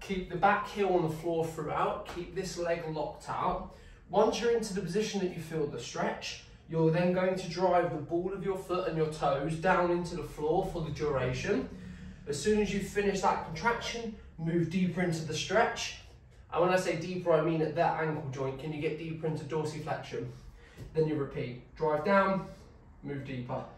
Keep the back heel on the floor throughout. Keep this leg locked out. Once you're into the position that you feel the stretch, you're then going to drive the ball of your foot and your toes down into the floor for the duration. As soon as you finish that contraction, move deeper into the stretch. And when I say deeper, I mean at that ankle joint. Can you get deeper into dorsiflexion? Then you repeat. Drive down, move deeper.